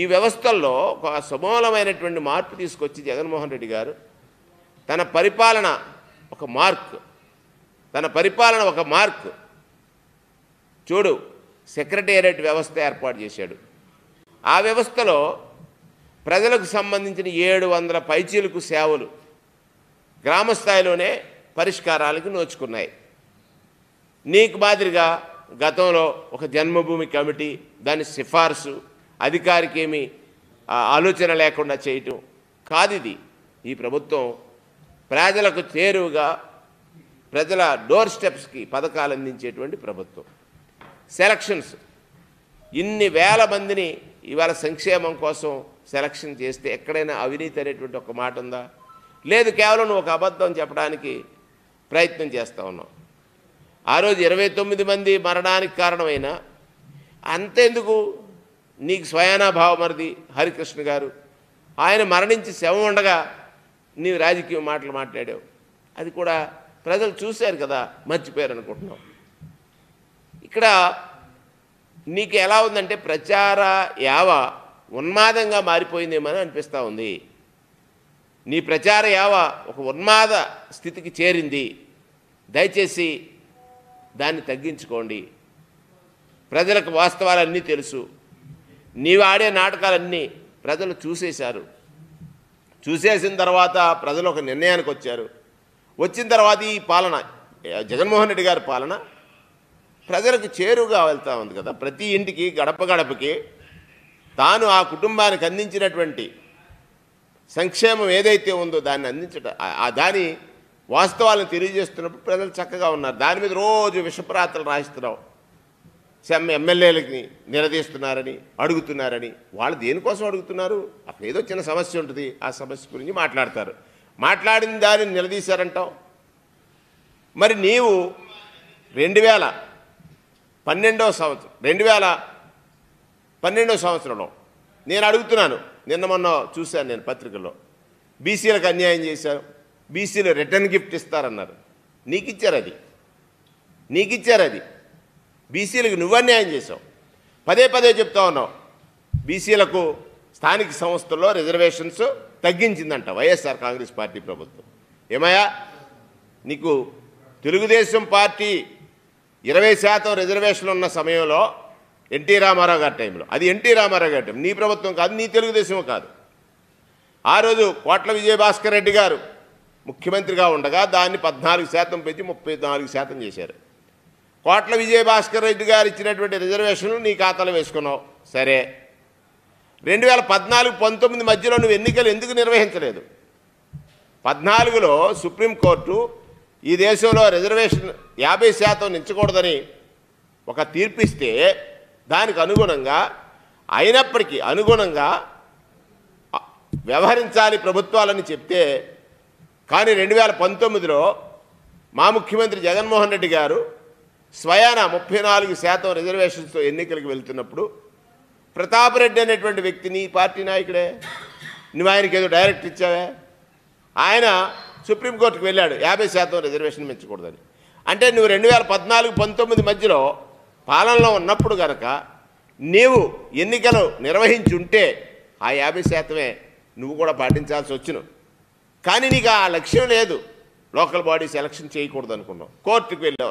వ్యవస్థల్లో ఒక సమూలమైనటువంటి మార్పు తీసుకొచ్చి జగన్మోహన్ రెడ్డి గారు తన పరిపాలన ఒక మార్క్ చూడు సెక్రటేరియట్ వ్యవస్థ ఏర్పాటు చేశాడు. ఆ వ్యవస్థలో ప్రజలకు సంబంధించిన 700 పైచీలకు సేవలు గ్రామ స్థాయిలోనే పరిష్కారాలకు నోచుకున్నాయి. నీకు మాదిరిగా గతంలో ఒక జన్మభూమి కమిటీ దాని సిఫార్సు అధికారికి ఏమీ ఆలోచన లేకుండా చేయటం కాదు. ఇది ఈ ప్రభుత్వం ప్రజలకు చేరువుగా ప్రజల డోర్ స్టెప్స్కి పథకాలు అందించేటువంటి ప్రభుత్వం. సెలక్షన్స్ ఇన్ని వేల మందిని ఇవాళ సంక్షేమం కోసం సెలక్షన్ చేస్తే ఎక్కడైనా అవినీతి అనేటువంటి ఒక మాట ఉందా? లేదు. కేవలం నువ్వు ఒక అబద్ధం చెప్పడానికి ప్రయత్నం చేస్తూ ఉన్నావు. ఆ రోజు 29 మంది మరణానికి కారణమైన అంతెందుకు నీకు స్వయానా భావమరిది హరికృష్ణ గారు ఆయన మరణించి శవం ఉండగా నీవు రాజకీయ మాటలు మాట్లాడావు. అది కూడా ప్రజలు చూశారు కదా, మర్చిపోయారు అనుకుంటున్నావు. ఇక్కడ నీకు ఎలా ఉందంటే ప్రచార యావ ఉన్మాదంగా మారిపోయిందేమని అనిపిస్తూ ఉంది. నీ ప్రచార యావ ఒక ఉన్మాద స్థితికి చేరింది. దయచేసి దాన్ని తగ్గించుకోండి. ప్రజలకు వాస్తవాలన్నీ తెలుసు. నీవు ఆడే నాటకాలన్నీ ప్రజలు చూసేశారు. చూసేసిన తర్వాత ప్రజలు ఒక నిర్ణయానికి వచ్చారు. వచ్చిన తర్వాత ఈ పాలన జగన్మోహన్ రెడ్డి గారి పాలన ప్రజలకు చేరువుగా వెళ్తూ ఉంది కదా. ప్రతి ఇంటికి గడప గడపకి తాను ఆ కుటుంబానికి అందించినటువంటి సంక్షేమం ఏదైతే ఉందో దాన్ని అందించడం దాని వాస్తవాలను తెలియజేస్తున్నప్పుడు ప్రజలు చక్కగా ఉన్నారు. దాని మీద రోజు విషప్రాతలు రాయిస్తున్నావు. ఎమ్మెల్యేలకి నిలదీస్తున్నారని అడుగుతున్నారని. వాళ్ళు దేనికోసం అడుగుతున్నారు? అక్కడ ఏదో చిన్న సమస్య ఉంటుంది, ఆ సమస్య గురించి మాట్లాడతారు. మాట్లాడిన దానిని నిలదీశారంటావు. మరి నీవు 2012 సంవత్సరంలో నేను అడుగుతున్నాను, నిన్న మొన్న చూశాను నేను పత్రికల్లో, బీసీలకు అన్యాయం చేశారు, బీసీలు రిటర్న్ గిఫ్ట్ ఇస్తారన్నారు. నీకు ఇచ్చారు అది. బీసీలకు నువ్వు అన్యాయం చేసావు. పదే చెప్తా ఉన్నావు. బీసీలకు స్థానిక సంస్థల్లో రిజర్వేషన్స్ తగ్గించిందంట వైఎస్ఆర్ కాంగ్రెస్ పార్టీ ప్రభుత్వం. ఏమయ్యా, నీకు తెలుగుదేశం పార్టీ 20% రిజర్వేషన్లు ఉన్న సమయంలో ఎన్టీ రామారావు గారి టైంలో, అది ఎన్టీ రామారావు గారి టైం, నీ ప్రభుత్వం కాదు, నీ తెలుగుదేశం కాదు. ఆ రోజు కోట్ల విజయభాస్కర్ రెడ్డి గారు ముఖ్యమంత్రిగా ఉండగా దాన్ని 14% పెంచి 34% చేశారు. కోట్ల విజయభాస్కర్ రెడ్డి గారు ఇచ్చినటువంటి రిజర్వేషన్లు నీ ఖాతాలో వేసుకున్నావు. సరే, 2014-19 మధ్యలో నువ్వు ఎన్నికలు ఎందుకు నిర్వహించలేదు? 14లో సుప్రీంకోర్టు ఈ దేశంలో రిజర్వేషన్ 50% నించకూడదని ఒక తీర్పిస్తే దానికి అనుగుణంగా అయినప్పటికీ అనుగుణంగా వ్యవహరించాలి ప్రభుత్వాలని చెప్తే, కానీ 2019లో మా ముఖ్యమంత్రి జగన్మోహన్ రెడ్డి గారు స్వయాన 34% రిజర్వేషన్స్తో ఎన్నికలకు వెళ్తున్నప్పుడు ప్రతాపరెడ్డి అనేటువంటి వ్యక్తి నీ పార్టీ నాయకుడే, నువ్వు ఆయనకి ఏదో డైరెక్ట్ ఇచ్చావే. ఆయన సుప్రీంకోర్టుకు వెళ్ళాడు 50% రిజర్వేషన్ పెంచకూడదని. అంటే నువ్వు 2014-19 మధ్యలో పాలనలో ఉన్నప్పుడు కనుక నీవు ఎన్నికలు నిర్వహించుంటే ఆ 50% నువ్వు కూడా పాటించాల్సి వచ్చును. కానీ నీకు ఆ లక్ష్యం లేదు. లోకల్ బాడీస్ ఎలక్షన్ చేయకూడదు అనుకున్నావు, కోర్టుకు వెళ్ళావు,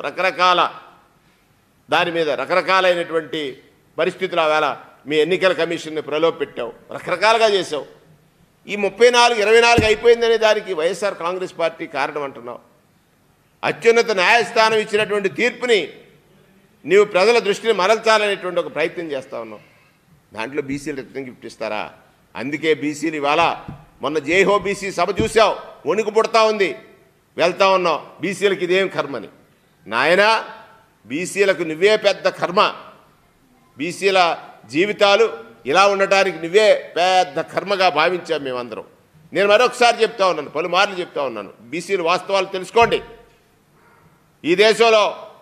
దాని మీద రకరకాలైనటువంటి పరిస్థితులు ఆవేళ మీ ఎన్నికల కమిషన్ని ప్రలోభపెట్టావు, రకరకాలుగా చేసావు. ఈ 34-24 అయిపోయిందనే దానికి వైఎస్ఆర్ కాంగ్రెస్ పార్టీ కారణం అంటున్నావు. అత్యున్నత న్యాయస్థానం ఇచ్చినటువంటి తీర్పుని నీవు ప్రజల దృష్టిని మరల్చాలనేటువంటి ఒక ప్రయత్నం చేస్తూ ఉన్నావు. దాంట్లో బీసీలు రిటర్న్ గిఫ్ట్ ఇస్తారా? అందుకే బీసీలు ఇవాళ మొన్న జైహో బీసీ సభ చూసావు, వణుకు పుడతా ఉంది, వెళ్తా ఉన్నావు. బీసీలకు ఇదేం కర్మని. నాయనా, బీసీలకు నువ్వే పెద్ద కర్మ. బీసీల జీవితాలు ఇలా ఉండటానికి నువ్వే పెద్ద కర్మగా భావించాం మేమందరం. నేను మరొకసారి చెప్తా ఉన్నాను, పలుమార్లు చెప్తా ఉన్నాను, బీసీలు వాస్తవాలు తెలుసుకోండి. ఈ దేశంలో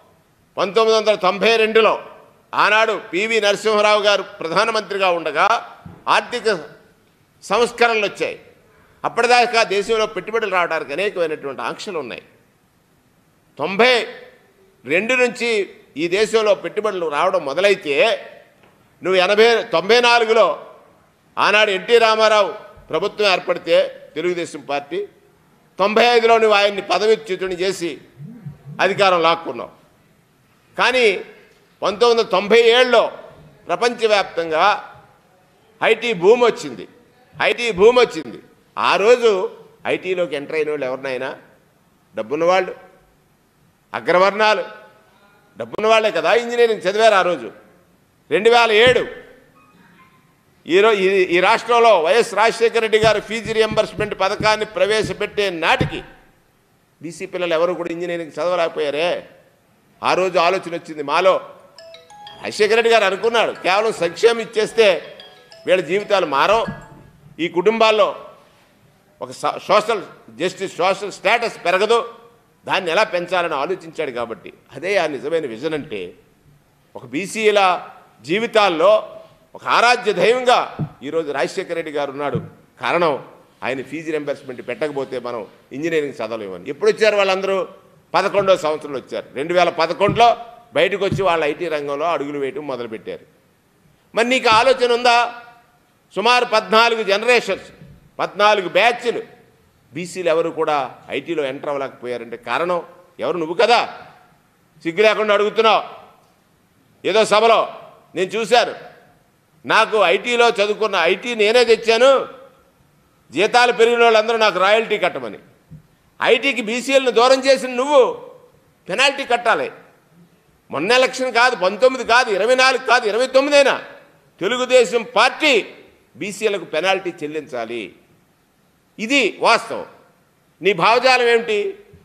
1992లో ఆనాడు పివి నరసింహారావు గారు ప్రధానమంత్రిగా ఉండగా ఆర్థిక సంస్కరణలు వచ్చాయి. అప్పటిదాకా దేశంలో పెట్టుబడులు రావడానికి అనేకమైనటువంటి ఆంక్షలు ఉన్నాయి. 92 నుంచి ఈ దేశంలో పెట్టుబడులు రావడం మొదలైతే నువ్వు 94లో ఆనాడు ఎన్టీ రామారావు ప్రభుత్వం ఏర్పడితే తెలుగుదేశం పార్టీ 95లో నువ్వు ఆయన్ని పదవిచ్యుతుని చేసి అధికారం లాక్కున్నావు. కానీ 1997లో ప్రపంచవ్యాప్తంగా ఐటీ భూమి వచ్చింది. ఆ రోజు ఐటీలోకి ఎంటర్ అయిన వాళ్ళు ఎవరినైనా డబ్బున్నవాళ్ళు, అగ్రవర్ణాలు, డబ్బున్న వాళ్ళే కదా ఇంజనీరింగ్ చదివారు ఆ రోజు. 2007 ఈ రాష్ట్రంలో వైఎస్ రాజశేఖర రెడ్డి గారు ఫీజు రియంబర్స్మెంట్ పథకాన్ని ప్రవేశపెట్టే నాటికి బీసీ పిల్లలు ఎవరు కూడా ఇంజనీరింగ్ చదవలేకపోయారే. ఆ రోజు ఆలోచన వచ్చింది మాలో. రాజశేఖర రెడ్డి గారు అనుకున్నాడు కేవలం సంక్షేమం ఇచ్చేస్తే వీళ్ళ జీవితాలు మారో, ఈ కుటుంబాల్లో ఒక సోషల్ జస్టిస్, సోషల్ స్టేటస్ పెరగదు, దాన్ని ఎలా పెంచాలని ఆలోచించాడు. కాబట్టి అదే ఆ నిజమైన విజన్ అంటే. ఒక బీసీల జీవితాల్లో ఒక ఆరాధ్య దైవంగా ఈరోజు రాజశేఖర రెడ్డి గారు ఉన్నాడు. కారణం ఆయన ఫీజు రింబర్స్మెంట్ పెట్టకపోతే మనం ఇంజనీరింగ్ చదవలేమని. ఎప్పుడు వచ్చారు వాళ్ళందరూ? 11వ సంవత్సరంలో వచ్చారు. 2011లో బయటకు వచ్చి వాళ్ళ ఐటీ రంగంలో అడుగులు వేయటం మొదలుపెట్టారు. మరి నీకు ఆలోచన ఉందా? సుమారు 14 జనరేషన్స్, 14 బ్యాచ్లు బీసీలు ఎవరు కూడా ఐటీలో ఎంటర్ అవ్వలేకపోయారంటే కారణం ఎవరు? నువ్వు కదా. సిగ్గు లేకుండా అడుగుతున్నావు. ఏదో సభలో నేను చూశాను, నాకు ఐటీలో చదువుకున్న ఐటీ నేనే తెచ్చాను, జీతాలు పెరిగిన వాళ్ళందరూ నాకు రాయల్టీ కట్టమని. ఐటీకి బీసీలను దూరం చేసిన నువ్వు పెనాల్టీ కట్టాలి. మొన్న ఎలక్షన్ కాదు, 19 కాదు, 24 కాదు, 29 అయినా తెలుగుదేశం పార్టీ బీసీలకు పెనాల్టీ చెల్లించాలి. ఇది వాస్తవం. నీ భావజాలం ఏమిటి?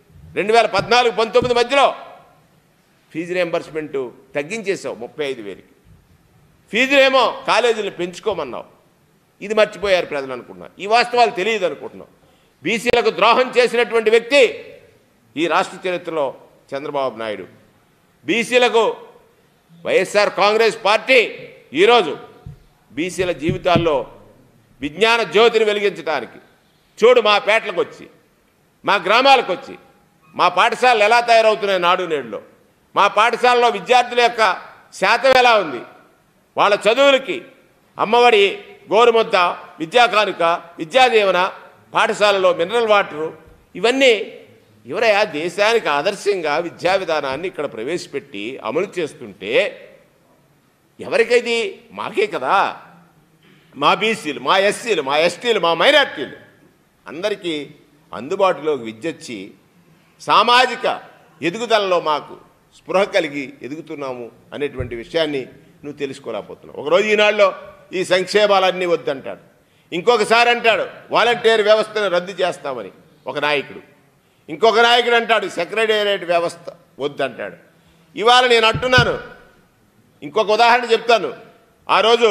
2014-19 మధ్యలో ఫీజు రియంబర్స్మెంటు తగ్గించేసావు 35,000కి. ఫీజులేమో కాలేజీలు పెంచుకోమన్నావు. ఇది మర్చిపోయారు ప్రజలు అనుకుంటున్నా. ఈ వాస్తవాలు తెలియదు అనుకుంటున్నావు. బీసీలకు ద్రోహం చేసినటువంటి వ్యక్తి ఈ రాష్ట్ర చరిత్రలో చంద్రబాబు నాయుడు. బీసీలకు వైఎస్ఆర్ కాంగ్రెస్ పార్టీ ఈరోజు బీసీల జీవితాల్లో విజ్ఞాన జ్యోతిని వెలిగించడానికి చూడు, మా పేటలకు వచ్చి, మా గ్రామాలకు వచ్చి, మా పాఠశాలలు ఎలా తయారవుతున్నాయి నాడు నేడులో, మా పాఠశాలలో విద్యార్థుల యొక్క శాతం ఎలా ఉంది, వాళ్ళ చదువులకి అమ్మఒడి, గోరుముద్ద, విద్యా కానుక, విద్యాదీవన, పాఠశాలలో మినరల్ వాటరు, ఇవన్నీ ఎవరయ్యా దేశానికి ఆదర్శంగా విద్యా విధానాన్ని ఇక్కడ ప్రవేశపెట్టి అమలు చేస్తుంటే ఎవరికైతే? మాకే కదా. మా బీసీలు, మా ఎస్సీలు, మా ఎస్టీలు, మా మైనార్టీలు అందరికీ అందుబాటులోకి విద్యొచ్చి సామాజిక ఎదుగుదలలో మాకు స్పృహ కలిగి ఎదుగుతున్నాము అనేటువంటి విషయాన్ని నువ్వు తెలుసుకోలేకపోతున్నావు. ఒకరోజు ఈనాడులో ఈ సంక్షేమాలన్నీ వద్దంటాడు, ఇంకొకసారి అంటాడు వాలంటీర్ వ్యవస్థను రద్దు చేస్తామని ఒక నాయకుడు, ఇంకొక నాయకుడు అంటాడు సెక్రటేరియట్ వ్యవస్థ వద్దంటాడు. ఇవాళ నేను అంటున్నాను, ఇంకొక ఉదాహరణ చెప్తాను. ఆ రోజు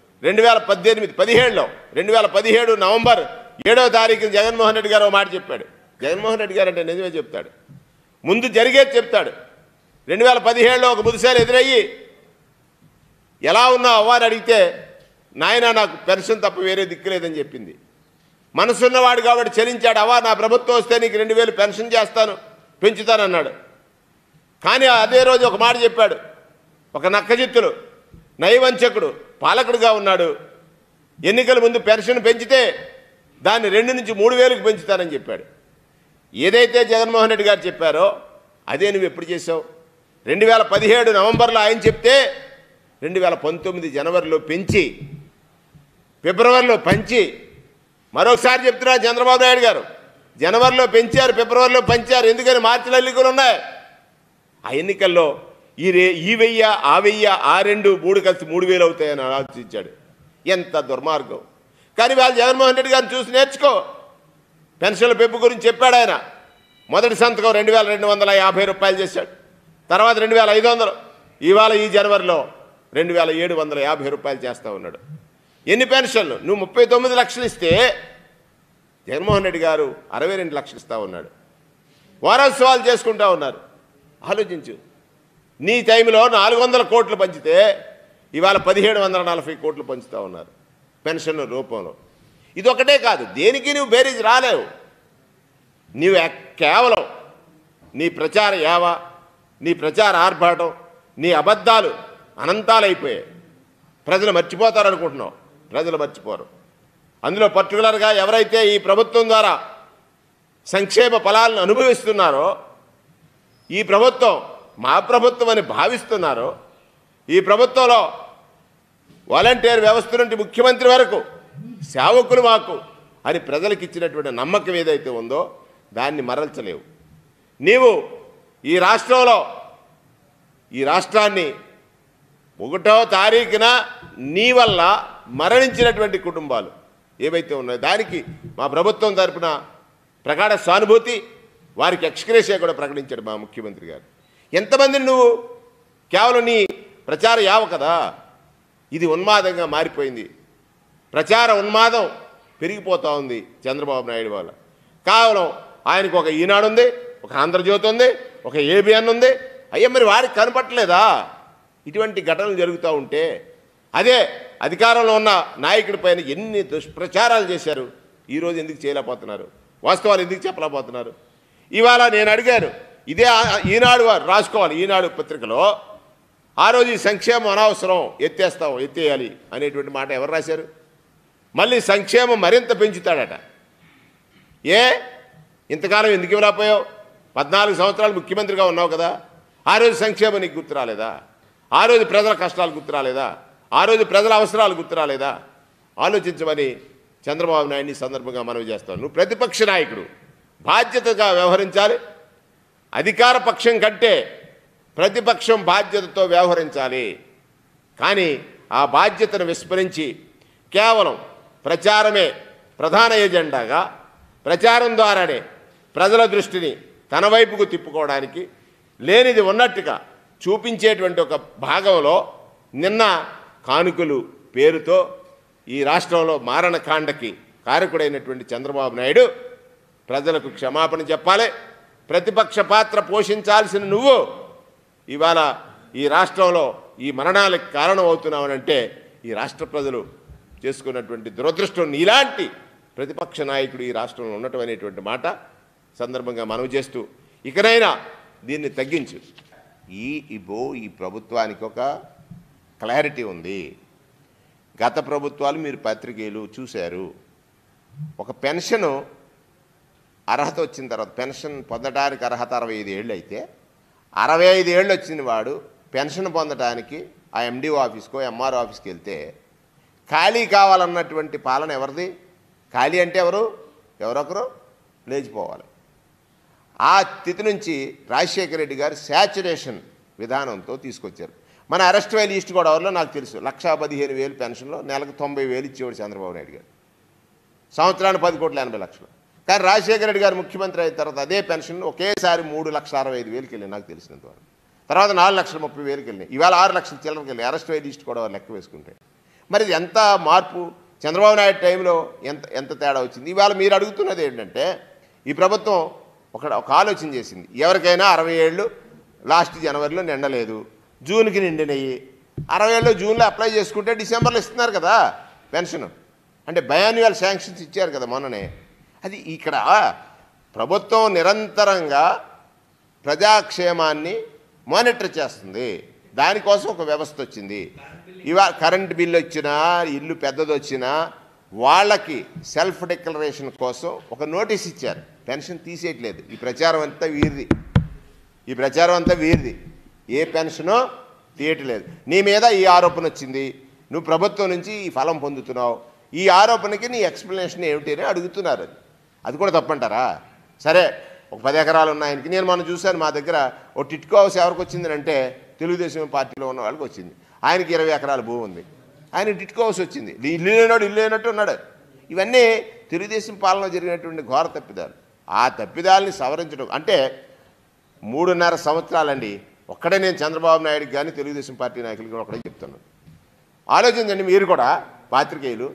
2017 నవంబర్ 7వ తారీఖున జగన్మోహన్ రెడ్డి గారు ఒక మాట చెప్పాడు. జగన్మోహన్ రెడ్డి గారు అంటే నిజమే చెప్తాడు, ముందు జరిగేది చెప్తాడు. 2017లో ఒక ముదిసారి ఎదురయ్యి ఎలా ఉన్నావు అని అడిగితే, నాయన నాకు పెన్షన్ తప్ప వేరే దిక్కులేదని చెప్పింది. మనసున్నవాడు కాబట్టి చెల్లించాడు. అవ్వ నా ప్రభుత్వం వస్తే నీకు 2,000 పెన్షన్ చేస్తాను, పెంచుతానన్నాడు. కానీ అదే రోజు ఒక మాట చెప్పాడు, ఒక నక్కజిత్తులు నైవంచకుడు పాలకుడుగా ఉన్నాడు, ఎన్నికల ముందు పెన్షన్ పెంచితే దాన్ని 2 నుంచి 3,000కి పెంచుతానని చెప్పాడు. ఏదైతే జగన్మోహన్ రెడ్డి గారు చెప్పారో అదే నువ్వు ఎప్పుడు చేసావు? 2017 నవంబర్లో ఆయన చెప్తే 2019 జనవరిలో పెంచి, ఫిబ్రవరిలో పంచి, మరొకసారి చెప్తున్నా చంద్రబాబు నాయుడు గారు, జనవరిలో పెంచారు, ఫిబ్రవరిలో పంచారు. ఎందుకని? మార్చిలో ఎన్నికలు ఉన్నాయి. ఆ ఎన్నికల్లో ఈ 1000, ఆ 1000, ఆ 2, 3 కలిసి 3,000 అవుతాయని ఆలోచించాడు. ఎంత దుర్మార్గం. కానీ వాళ్ళు జగన్మోహన్ రెడ్డి గారిని చూసి నేర్చుకో. పెన్షన్ల పెంపు గురించి చెప్పాడు ఆయన. మొదటి సంతకం 2,250 రూపాయలు చేశాడు, తర్వాత 2,500, ఇవాళ ఈ జనవరిలో 2,750 రూపాయలు చేస్తూ ఉన్నాడు. ఎన్ని పెన్షన్లు? నువ్వు 39 లక్షలు ఇస్తే జగన్మోహన్ రెడ్డి గారు 62 లక్షలు ఇస్తూ ఉన్నాడు. వారోత్సవాలు చేసుకుంటూ ఉన్నారు. ఆలోచించు, నీ టైంలో 400 కోట్లు పంచితే ఇవాళ 1,740 కోట్లు పంచుతూ ఉన్నారు పెన్షన్ రూపంలో. ఇది ఒకటే కాదు, దేనికి నువ్వు బేరీజ్ రాలేవు. నీవు కేవలం నీ ప్రచార యావ, నీ ప్రచార ఆర్భాటం, నీ అబద్ధాలు అనంతాలైపోయాయి. ప్రజలు మర్చిపోతారనుకుంటున్నావు. ప్రజలు మర్చిపోరు. అందులో పర్టికులర్గా ఎవరైతే ఈ ప్రభుత్వం ద్వారా సంక్షేమ ఫలాలను అనుభవిస్తున్నారో, ఈ ప్రభుత్వం మా ప్రభుత్వం అని భావిస్తున్నారో, ఈ ప్రభుత్వంలో వాలంటీర్ వ్యవస్థ నుండి ముఖ్యమంత్రి వరకు సేవకులు మాకు అని ప్రజలకు ఇచ్చినటువంటి నమ్మకం ఏదైతే ఉందో దాన్ని మరల్చలేవు. నీవు ఈ రాష్ట్రంలో ఈ రాష్ట్రాన్ని 1వ తారీఖున నీ వల్ల మరణించినటువంటి కుటుంబాలు ఏవైతే ఉన్నాయో దానికి మా ప్రభుత్వం తరపున ప్రగాఢ సానుభూతి, వారికి ఎక్స్గ్రేషియా కూడా ప్రకటించాడు మా ముఖ్యమంత్రి గారు. ఎంతమందిని నువ్వు కేవలం నీ ప్రచార యావ కదా, ఇది ఉన్మాదంగా మారిపోయింది. ప్రచార ఉన్మాదం పెరిగిపోతూ ఉంది చంద్రబాబు నాయుడు వల్ల. కేవలం ఆయనకు ఒక ఈనాడు ఉంది, ఒక ఆంధ్రజ్యోతి ఉంది, ఒక ఏబిఎన్ ఉంది. అయ్యా మరి వారికి కనపట్టలేదా ఇటువంటి ఘటనలు జరుగుతూ ఉంటే? అదే అధికారంలో ఉన్న నాయకుడి పైన ఎన్ని దుష్ప్రచారాలు చేశారు, ఈరోజు ఎందుకు చేయలేకపోతున్నారు? వాస్తవాలు ఎందుకు చెప్పలేకపోతున్నారు? ఇవాళ నేను అడిగాను, ఇదే ఈనాడు వారు రాసుకోవాలి, ఈనాడు పత్రికలో ఆ రోజు ఈ సంక్షేమం అనవసరం, ఎత్తేయాలి అనేటువంటి మాట ఎవరు రాశారు? మళ్ళీ సంక్షేమం మరింత పెంచుతాడట. ఇంతకాలం ఎందుకు ఇవ్వలేకపోయావు? 14 సంవత్సరాలు ముఖ్యమంత్రిగా ఉన్నావు కదా, ఆ రోజు సంక్షేమం నీకు గుర్తు రాలేదా? ఆ రోజు ప్రజల కష్టాలు గుర్తు రాలేదా? ఆ రోజు ప్రజల అవసరాలు గుర్తు రాలేదా? ఆలోచించమని చంద్రబాబు నాయుడిని సందర్భంగా మనవి చేస్తాను. నువ్వు ప్రతిపక్ష నాయకుడు, బాధ్యతగా వ్యవహరించాలి. అధికార పక్షం కంటే ప్రతిపక్షం బాధ్యతతో వ్యవహరించాలి. కానీ ఆ బాధ్యతను విస్మరించి కేవలం ప్రచారమే ప్రధాన ఎజెండాగా, ప్రచారం ద్వారానే ప్రజల దృష్టిని తన వైపుకు తిప్పుకోవడానికి, లేనిది ఉన్నట్టుగా చూపించేటువంటి ఒక భాగంలో నిన్న కానుకలు పేరుతో ఈ రాష్ట్రంలో మారణకాండకి కారకుడైనటువంటి చంద్రబాబు నాయుడు ప్రజలకు క్షమాపణ చెప్పాలి. ప్రతిపక్ష పాత్ర పోషించాల్సిన నువ్వు ఇవాళ ఈ రాష్ట్రంలో ఈ మరణాలకు కారణం అవుతున్నావనంటే ఈ రాష్ట్ర ప్రజలు చేసుకున్నటువంటి దురదృష్టం. నీలాంటి ప్రతిపక్ష నాయకుడు ఈ రాష్ట్రంలో ఉండటం అనేటువంటి మాట సందర్భంగా మనవి చేస్తూ, ఇకనైనా దీన్ని తగ్గించు. ఈ ప్రభుత్వానికి ఒక క్లారిటీ ఉంది. గత ప్రభుత్వాలు మీరు పత్రికలు చూశారు. ఒక పెన్షను అర్హత వచ్చిన తర్వాత పెన్షన్ పొందడానికి అర్హత 65 ఏళ్ళు అయితే 65 ఏళ్ళు వచ్చిన వాడు పెన్షన్ పొందడానికి ఆ ఎండిఓ ఆఫీస్కో ఎంఆర్ఓ ఆఫీస్కి వెళ్తే ఖాళీ కావాలన్నటువంటి పాలన ఎవరిది? ఖాళీ అంటే ఎవరొకరు లేచిపోవాలి. ఆ స్థితి నుంచి రాజశేఖర రెడ్డి గారు శాచురేషన్ విధానంతో తీసుకొచ్చారు. మన అరెస్ట్ వైల్ ఈస్ట్ గోదావరిలో నాకు తెలుసు 1,15,000 పెన్షన్లో నెలకు 90,000 ఇచ్చేవాడు చంద్రబాబు నాయుడు గారు, సంవత్సరానికి 10,80,00,000. కానీ రాజశేఖర రెడ్డి గారు ముఖ్యమంత్రి అయిన తర్వాత అదే పెన్షన్ ఒకేసారి 3,65,000కి వెళ్ళింది నాకు తెలిసినంతవరకు. తర్వాత 4,30,000కి వెళ్ళినాయి. ఇవాళ 6 లక్షల చిల్లరకి వెళ్ళి అరెస్ట్ వైల్ ఈస్ట్ గోదావరి లెక్క వేసుకుంటే మరి ఎంత మార్పు! చంద్రబాబు నాయుడు టైంలో ఎంత తేడా వచ్చింది. ఇవాళ మీరు అడుగుతున్నది ఏంటంటే ఈ ప్రభుత్వం ఒక ఆలోచన చేసింది. ఎవరికైనా 60 ఏళ్ళు లాస్ట్ జనవరిలో నిండలేదు, జూన్కి నిండినవి 60 ఏళ్ళు జూన్లో అప్లై చేసుకుంటే డిసెంబర్లో ఇస్తున్నారు కదా పెన్షన్. అంటే బయాన్యువల్ శాంక్షన్స్ ఇచ్చారు కదా మొన్ననే. అది ఇక్కడ ప్రభుత్వం నిరంతరంగా ప్రజాక్షేమాన్ని మానిటర్ చేస్తుంది. దానికోసం ఒక వ్యవస్థ వచ్చింది. ఇవాళ కరెంట్ బిల్లు వచ్చినా, ఇల్లు పెద్దది వచ్చినా వాళ్ళకి సెల్ఫ్ డిక్లరేషన్ కోసం ఒక నోటీస్ ఇచ్చారు. పెన్షన్ తీసేయట్లేదు. ఈ ప్రచారం అంతా వీరిది. ఏ పెన్షనో తీయట్లేదు. నీ మీద ఈ ఆరోపణ వచ్చింది, నువ్వు ప్రభుత్వం నుంచి ఈ ఫలం పొందుతున్నావు, ఈ ఆరోపణకి నీ ఎక్స్ప్లెనేషన్ ఏమిటి అని అడుగుతున్నారు. అది కూడా తప్పంటారా? సరే, ఒక 10 ఎకరాలు ఉన్నాయనికి నేను మనం చూశాను. మా దగ్గర ఒక టిట్కో హౌస్ ఎవరికి వచ్చింది అంటే తెలుగుదేశం పార్టీలో ఉన్న వాళ్ళకి వచ్చింది. ఆయనకి 20 ఎకరాల భూమి ఉంది, ఆయన టిట్కో హౌస్ వచ్చింది. ఇల్లు లేనట్టు ఉన్నాడు. ఇవన్నీ తెలుగుదేశం పాలనలో జరిగినటువంటి ఘోర తప్పిదాలు. ఆ తప్పిదాలని సవరించడం అంటే 3.5 సంవత్సరాలండి. ఒక్కడే నేను చంద్రబాబు నాయుడికి కానీ తెలుగుదేశం పార్టీ నాయకులకి ఒకటే చెప్తున్నాను. ఆలోచించండి మీరు కూడా పాత్రికేయులు.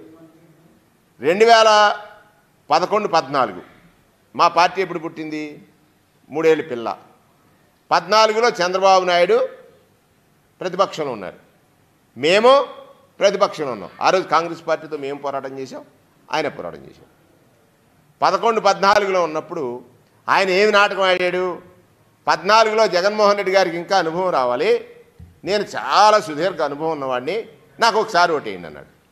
2011-14 మా పార్టీ ఎప్పుడు పుట్టింది? 3 ఏళ్ళ పిల్ల. 14లో చంద్రబాబు నాయుడు ప్రతిపక్షంలో ఉన్నారు, మేము ప్రతిపక్షంలో ఉన్నాం. ఆ రోజు కాంగ్రెస్ పార్టీతో మేము పోరాటం చేశాం, ఆయన పోరాటం చేశాం. 11-14లో ఉన్నప్పుడు ఆయన ఏమి నాటకం ఆడాడు? 14లో జగన్మోహన్ రెడ్డి గారికి ఇంకా అనుభవం రావాలి, నేను చాలా సుదీర్ఘ అనుభవం ఉన్నవాడిని, నాకు ఒకసారి ఓటేయండి అన్నాడు.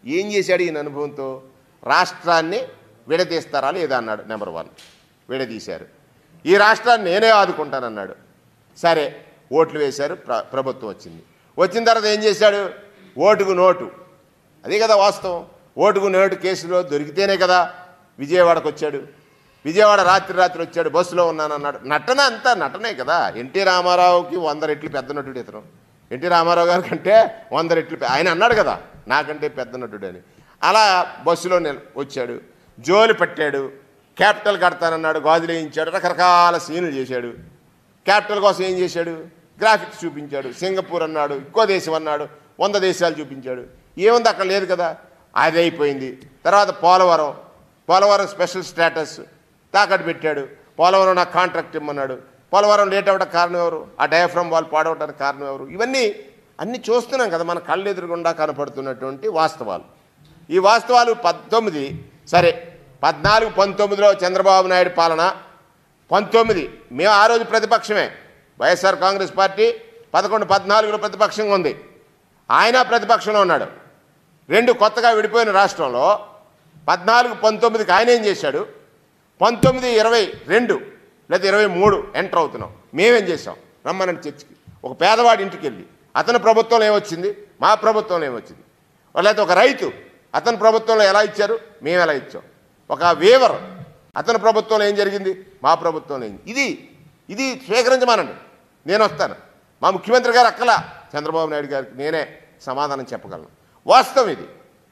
ఏం చేశాడు ఈయన అనుభవంతో? రాష్ట్రాన్ని విడదీస్తారా లేదా అన్నాడు. నెంబర్ 1 విడదీశారు. ఈ రాష్ట్రాన్ని నేనే ఆదుకుంటానన్నాడు. సరే ఓట్లు వేశారు, ప్రభుత్వం వచ్చింది. వచ్చిన తర్వాత ఏం చేశాడు? ఓటుకు నోటు, అదే కదా వాస్తవం. ఓటుకు నోటు కేసులో దొరికితేనే కదా విజయవాడకు వచ్చాడు. విజయవాడ రాత్రి వచ్చాడు, బస్సులో ఉన్నానన్నాడు. నటన అంతా నటనే కదా. ఎన్టీ రామారావుకి 100 రెట్లు పెద్ద నటుడు ఇతను. ఎన్టీ రామారావు గారి కంటే 100 రెట్లు ఆయన అన్నాడు కదా నాకంటే పెద్ద నటుడు అని. అలా బస్సులో వచ్చాడు, జోలు పట్టాడు, క్యాపిటల్ కడతానన్నాడు, గాజులు వేయించాడు, రకరకాల సీన్లు చేశాడు. క్యాపిటల్ కోసం ఏం చేశాడు? గ్రాఫిక్స్ చూపించాడు. సింగపూర్ అన్నాడు, ఇంకో దేశం అన్నాడు, 100 దేశాలు చూపించాడు. ఏముంది అక్కడ? లేదు కదా. అది అయిపోయింది. తర్వాత పోలవరం స్పెషల్ స్టేటస్ తాకట్టు పెట్టాడు. పోలవరం నాకు కాంట్రాక్ట్ ఇమ్మన్నాడు. పోలవరం లేట్ అవ్వడానికి కారణం ఎవరు? ఆ డయాఫ్రమ్ వాల్ పాడవడానికి కారణం ఎవరు? ఇవన్నీ అన్నీ చూస్తున్నాం కదా, మన కళ్ళు ఎదురుగుండా కనపడుతున్నటువంటి వాస్తవాలు. ఈ వాస్తవాలు 19 సరే 14, 19లో చంద్రబాబు నాయుడు పాలన. 19 మేము ఆ రోజు ప్రతిపక్షమే. వైఎస్ఆర్ కాంగ్రెస్ పార్టీ 11, 14లో ప్రతిపక్షంగా ఉంది. ఆయన ప్రతిపక్షంలో ఉన్నాడు. 2 కొత్తగా విడిపోయిన రాష్ట్రంలో 14, 19కి ఆయన ఏం చేశాడు? 19, 22 లేదా 23 ఎంటర్ అవుతున్నాం. మేమేం చేసాం? రమ్మనండి చర్చికి. ఒక పేదవాడి ఇంటికి వెళ్ళి అతని ప్రభుత్వంలో ఏమొచ్చింది, మా ప్రభుత్వంలో ఏమొచ్చింది? లేకపోతే ఒక రైతు అతని ప్రభుత్వంలో ఎలా ఇచ్చారు, మేము ఎలా ఇచ్చాం? ఒక వీవర్ అతని ప్రభుత్వంలో ఏం జరిగింది, మా ప్రభుత్వంలో ఏం? ఇది స్వీకరించమనండి, నేను వస్తాను. మా ముఖ్యమంత్రి గారు అక్కలా చంద్రబాబు నాయుడు గారికి నేనే సమాధానం చెప్పగలను. వాస్తవం ఇది.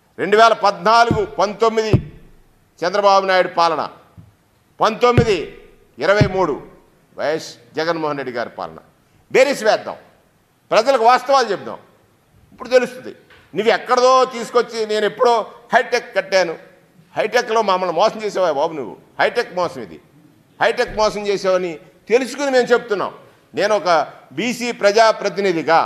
2014, 19 చంద్రబాబు నాయుడు పాలన, 19, 23 వైఎస్ జగన్మోహన్ రెడ్డి గారి పాలన. బేరీస్ వేద్దాం, ప్రజలకు వాస్తవాలు చెప్దాం. ఇప్పుడు తెలుస్తుంది. నువ్వు ఎక్కడదో తీసుకొచ్చి నేను ఎప్పుడో హైటెక్ కట్టాను, హైటెక్లో మమ్మల్ని మోసం చేసావా బాబు? నువ్వు హైటెక్ మోసం, ఇది హైటెక్ మోసం చేసావని తెలుసుకుని మేము చెప్తున్నాం. నేను ఒక బీసీ ప్రజాప్రతినిధిగా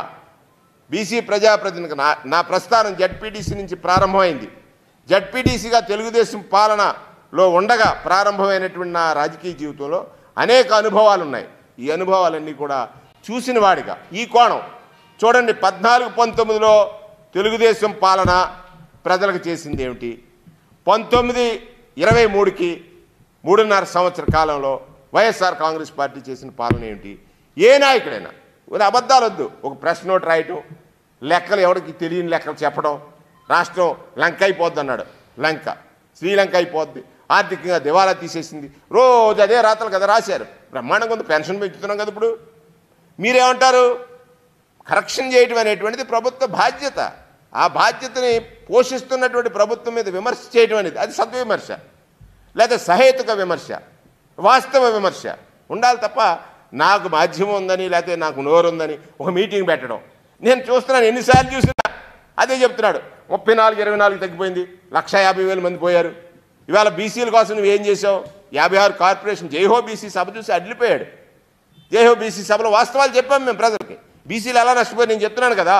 నా ప్రస్థానం జడ్పీటీసీ నుంచి ప్రారంభమైంది. జడ్పీటీసీగా తెలుగుదేశం పాలనలో ఉండగా ప్రారంభమైనటువంటి నా రాజకీయ జీవితంలో అనేక అనుభవాలు ఉన్నాయి. ఈ అనుభవాలన్నీ కూడా చూసిన వాడిగా ఈ కోణం చూడండి. 14, 19లో తెలుగుదేశం పాలన ప్రజలకు చేసింది ఏమిటి? 19, 23కి 3.5 సంవత్సర కాలంలో వైఎస్ఆర్ కాంగ్రెస్ పార్టీ చేసిన పాలన ఏమిటి? ఏ నాయకుడైనా అబద్ధాలు వద్దు. ఒక ప్రెస్ నోట్ రాయటం, లెక్కలు ఎవరికి తెలియని లెక్కలు చెప్పడం, రాష్ట్రం లంక అయిపోద్ది అన్నాడు. శ్రీలంక అయిపోద్ది, ఆర్థికంగా దివాలా తీసేసింది. రోజు అదే రాతలు కదా రాశారు. బ్రహ్మాండంగా ఉంది, పెన్షన్ పెంచుతున్నాం కదా. ఇప్పుడు మీరేమంటారు? కరెక్షన్ చేయటం అనేటువంటిది ప్రభుత్వ బాధ్యత. ఆ బాధ్యతని పోషిస్తున్నటువంటి ప్రభుత్వం మీద విమర్శ చేయడం అనేది అది సద్విమర్శ, లేదా సహేతుక విమర్శ, వాస్తవ విమర్శ ఉండాలి తప్ప నాకు మాధ్యమం ఉందని లేకపోతే నాకు నోరు ఉందని ఒక మీటింగ్ పెట్టడం. నేను చూస్తున్నాను, ఎన్నిసార్లు చూసినా అదే చెప్తున్నాడు. 34, 24 తగ్గిపోయింది, 150,000 మంది పోయారు. ఇవాళ బీసీల కోసం నువ్వు ఏం చేసావు? 56 కార్పొరేషన్ జైహో బీసీ సభ చూసి అడ్లిపోయాడు. జైహో బీసీ సభలో వాస్తవాలు చెప్పాము మేము ప్రజలకి. బీసీలు ఎలా నష్టపోయి నేను చెప్తున్నాను కదా.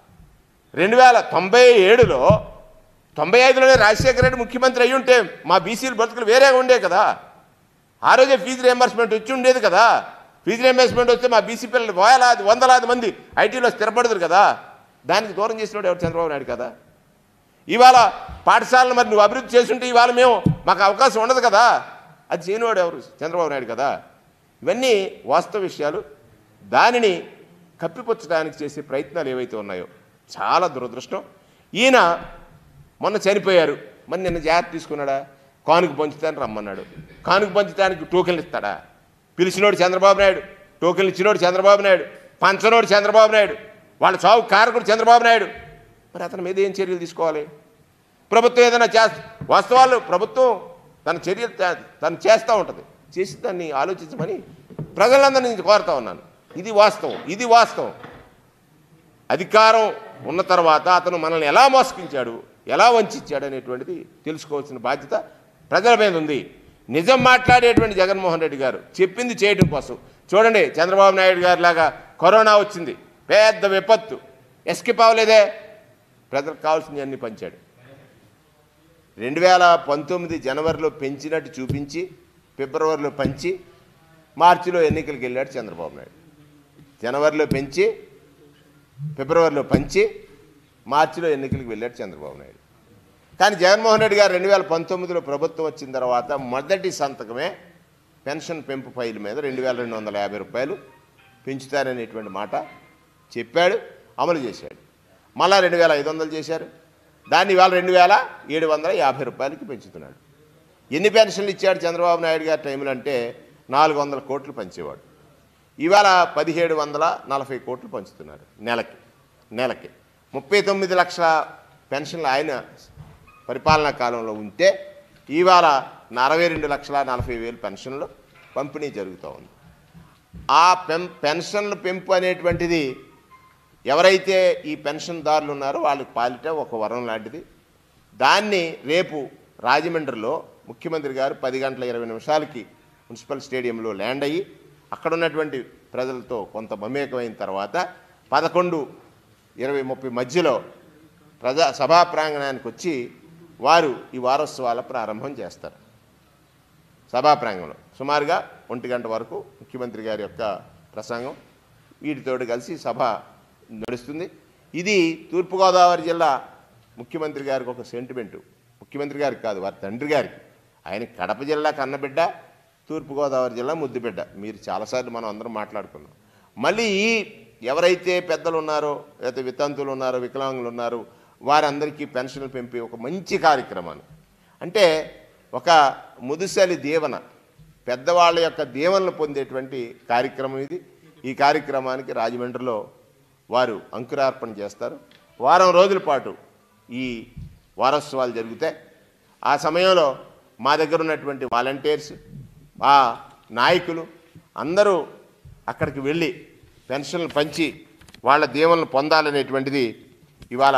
2097లో 95లోనే రాజశేఖర రెడ్డి ముఖ్యమంత్రి అయ్యి ఉంటే మా బీసీలు బతుకులు వేరేగా ఉండే కదా. ఆ రోజే ఫీజు రియంబర్స్మెంట్ వచ్చి ఉండేది కదా. ఫీజు రియంబర్స్మెంట్ వస్తే మా బీసీ పిల్లలు 100,000 మంది ఐటీలో స్థిరపడదురు కదా. దానికి దూరం చేసినోడు ఎవరు? చంద్రబాబు నాయుడు కదా. ఇవాళ పాఠశాలను మరి నువ్వు అభివృద్ధి చేస్తుంటే ఇవాళ మాకు అవకాశం ఉండదు కదా. అది చేయనివాడు ఎవరు? చంద్రబాబు నాయుడు కదా. ఇవన్నీ వాస్తవ విషయాలు. దానిని కప్పిపుచ్చడానికి చేసే ప్రయత్నాలు ఏవైతే ఉన్నాయో చాలా దురదృష్టం. ఈయన మొన్న చనిపోయారు, మరి నిన్న జాగ్రత్త తీసుకున్నాడా? కానుక పంచుతానికి రమ్మన్నాడు. కానుక పంచడానికి టోకెన్లు ఇస్తాడా? పిలిచినోడు చంద్రబాబు నాయుడు, టోకెన్లు ఇచ్చినోడు చంద్రబాబు నాయుడు, పంచనోడు చంద్రబాబు నాయుడు, వాళ్ళ చావు కారకుడు చంద్రబాబు నాయుడు. మరి అతని మీద ఏం చర్యలు తీసుకోవాలి? ప్రభుత్వం ఏదైనా వాస్తవాలు ప్రభుత్వం తన చర్యలు తను చేస్తూ ఉంటుంది. చేసి దాన్ని ఆలోచించమని ప్రజలందరినీ నేను కోరుతా ఉన్నాను. ఇది వాస్తవం. అధికారం ఉన్న తర్వాత అతను మనల్ని ఎలా మోసగించాడు, ఎలా వంచాడు అనేటువంటిది తెలుసుకోవాల్సిన బాధ్యత ప్రజల మీద ఉంది. నిజం మాట్లాడేటువంటి జగన్మోహన్ రెడ్డి గారు చెప్పింది చేయడం కోసం చూడండి. చంద్రబాబు నాయుడు గారి లాగా కరోనా వచ్చింది, పెద్ద విపత్తు, ఎస్కేప్ అవ్వలేదే. ప్రజలకు కావాల్సింది అన్నీ పంచాడు. 2019 జనవరిలో పెంచినట్టు చూపించి ఫిబ్రవరిలో పంచి మార్చిలో ఎన్నికలకు వెళ్ళాడు చంద్రబాబు నాయుడు. జనవరిలో పెంచి ఫిబ్రవరిలో పంచి మార్చిలో ఎన్నికలకు వెళ్ళాడు చంద్రబాబు నాయుడు. కానీ జగన్మోహన్ రెడ్డి గారు 2019లో ప్రభుత్వం వచ్చిన తర్వాత మొదటి సంతకమే పెన్షన్ పెంపు ఫైల్ మీద 2250 రూపాయలు పెంచుతారనేటువంటి మాట చెప్పాడు, అమలు చేశాడు. మళ్ళా 2500 చేశారు. దాన్ని ఇవాళ 2750 రూపాయలకి పెంచుతున్నాడు. ఎన్ని పెన్షన్లు ఇచ్చాడు చంద్రబాబు నాయుడు గారి టైంలో అంటే 400 కోట్లు పంచేవాడు. ఇవాళ 1740 కోట్లు పంచుతున్నారు నెలకి 39 లక్షల పెన్షన్లు ఆయన పరిపాలనా కాలంలో ఉంటే ఇవాళ 62,40,000 పెన్షన్లు పంపిణీ జరుగుతూ ఉంది. ఆ పెన్షన్ల పెంపు అనేటువంటిది ఎవరైతే ఈ పెన్షన్దారులు ఉన్నారో వాళ్ళకి పాలిట ఒక వరం లాంటిది. దాన్ని రేపు రాజమండ్రిలో ముఖ్యమంత్రి గారు 10 గంటల 20 నిమిషాలకి మున్సిపల్ స్టేడియంలో ల్యాండ్ అయ్యి అక్కడ ఉన్నటువంటి ప్రజలతో కొంత మమేకమైన తర్వాత 11, 20, 30 మధ్యలో సభా ప్రాంగణానికి వచ్చి వారు ఈ వారోత్సవాల ప్రారంభం చేస్తారు. సభా ప్రాంగణంలో సుమారుగా 1 గంట వరకు ముఖ్యమంత్రి గారి యొక్క ప్రసంగం వీటితోటి కలిసి సభ నడుస్తుంది. ఇది తూర్పుగోదావరి జిల్లా ముఖ్యమంత్రి గారికి ఒక సెంటిమెంటు. ముఖ్యమంత్రి గారికి కాదు, వారి తండ్రి గారికి. ఆయన కడప జిల్లా కన్నబిడ్డ, తూర్పుగోదావరి జిల్లా ముద్దుబిడ్డ. మీరు చాలాసార్లు మనం అందరం మాట్లాడుకున్నాం. మళ్ళీ ఈ ఎవరైతే పెద్దలు ఉన్నారో, లేకపోతే వితంతులు ఉన్నారో, వికలాంగులు ఉన్నారో వారందరికీ పెన్షన్లు పెంపి ఒక మంచి కార్యక్రమాన్ని, అంటే ఒక ముదుసలి దీవెన, పెద్దవాళ్ళ యొక్క దీవెనలు పొందేటువంటి కార్యక్రమం ఇది. ఈ కార్యక్రమానికి రాజమండ్రిలో వారు అంకురార్పణ చేస్తారు. వారం రోజుల పాటు ఈ వారోత్సవాలు జరుగుతాయి. ఆ సమయంలో మా దగ్గర ఉన్నటువంటి వాలంటీర్స్, ఆ నాయకులు అందరూ అక్కడికి వెళ్ళి పెన్షన్లు పంచి వాళ్ళ దీవెనలు పొందాలనేటువంటిది ఇవాళ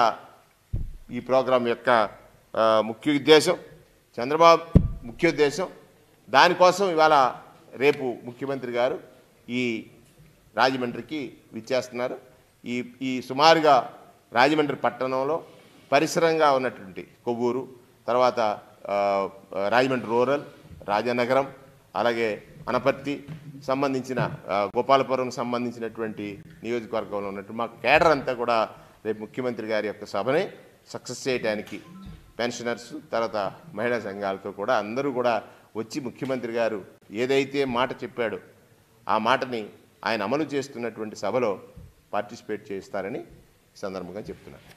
ఈ ప్రోగ్రాం యొక్క ముఖ్య ఉద్దేశం, చంద్రబాబు ముఖ్య ఉద్దేశం. దానికోసం ఇవాళ రేపు ముఖ్యమంత్రి గారు ఈ రాజమండ్రికి విచ్చేస్తున్నారు. ఈ సుమారుగా రాజమండ్రి పట్టణంలో పరిసరంగా ఉన్నటువంటి కొవ్వూరు, తర్వాత రాజమండ్రి రూరల్, రాజనగరం, అలాగే అనపర్తి సంబంధించిన గోపాలపురం సంబంధించినటువంటి నియోజకవర్గంలో ఉన్నటువంటి మా కేడర్ అంతా కూడా రేపు ముఖ్యమంత్రి గారి యొక్క సభని సక్సెస్ చేయడానికి పెన్షనర్స్, తర్వాత మహిళా సంఘాలతో కూడా అందరూ కూడా వచ్చి ముఖ్యమంత్రి గారు ఏదైతే మాట చెప్పాడో ఆ మాటని ఆయన అమలు చేస్తున్నటువంటి సభలో పార్టిసిపేట్ చేస్తారని సందర్భంగా చెప్తున్నారు.